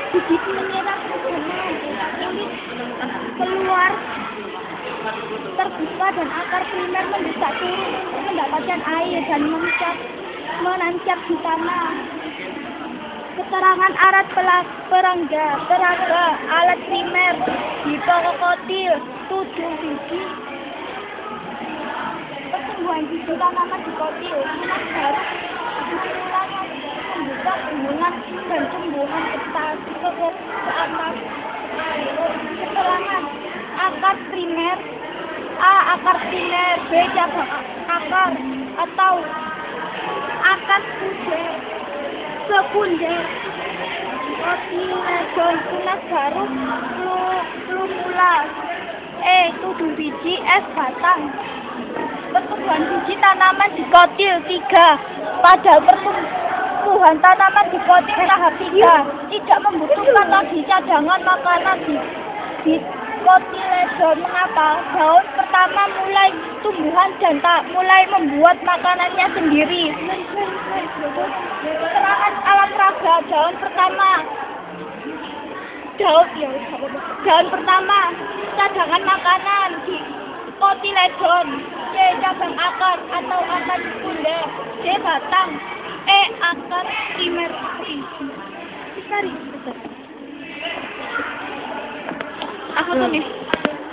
Begitu menyerap kulit keluar terbuka dan akar primer mendesak turun untuk mendapatkan air dan menancap di tanah. Keterangan alat peraga alat primer di Pokokotil 7 biji. Pertumbuhan biji tanaman di kotil lunas baru membuka tumbuhan dan tumbuhan ke atas. Keterangan akar primer A. Akar primer B. Cabang akar atau akar sekunder kotiledon tunas baru plumula E. Tubuh biji S. Batang. Pertumbuhan biji tanaman di kotil 3. Pada pertumbuhan tanaman di kotil tahap 3 tidak membutuhkan lagi cadangan makanan di kotiledon. Mengapa? Daun pertama mulai tumbuhan dan mulai membuat makanannya sendiri. Keterangan alam peraga daun pertama cadangan makanan di kotiledon. C. Cabang akar atau akar sekunder. D. Batang. E. Akar primer. Aku tulis.